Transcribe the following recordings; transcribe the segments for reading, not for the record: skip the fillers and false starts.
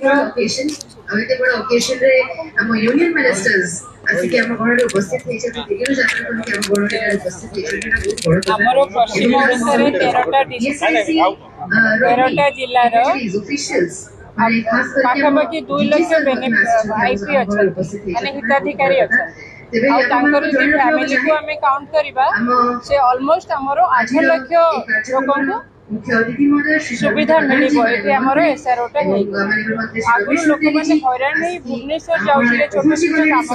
occasion amite bada occasion re am union ministers asiki am ghar re उपस्थित हे छथि देखिनो जात्रा कोन के am ghar re उपस्थित हे छथि ना बहुत बड़ हमरो पश्चिम ओडिसा रे 13टा डिस्ट्रिक्ट 13टा जिल्ला रो officials पाखापाखि 2 लाख आईपी अच्छा माने हिताधिकारी अच्छा फैमिली को आम काउंट करवा से ऑलमोस्ट आमर 8 लाख लोक सुविधा मिल एसआरओ आगु लोक मैंने हैरान नहीं भुवनेश्वर जाऊे छोट छोट काम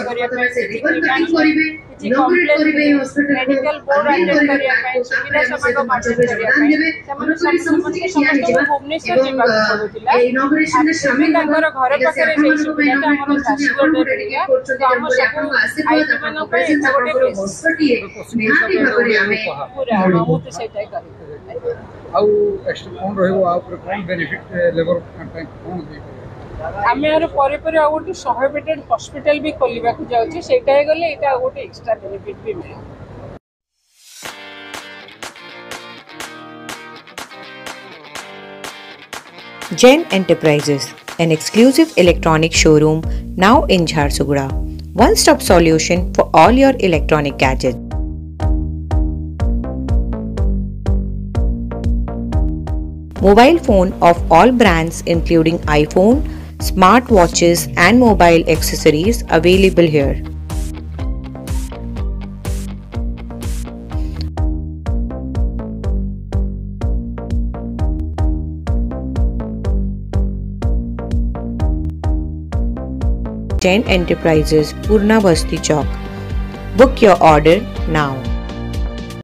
करने मेडिकल बोर्ड अटेंड करने सुविधा समाग भुवनेश्वर जावाक पड़ूला घर पाखे सुविधा आम सब आईटी मान गोटे से आम यार गोटे 100 बेडेड हॉस्पिटल भी खोलने को जाऊँगी से गले गोटे एक्स्ट्रा बेनिफिट भी मिले। Jen Enterprises, an exclusive electronic showroom now in Jharsuguda. One-stop solution for all your electronic gadgets. Mobile phone of all brands including iPhone, smart watches and mobile accessories available here. Jen Enterprises, Purna Basti Chowk. Book your order now.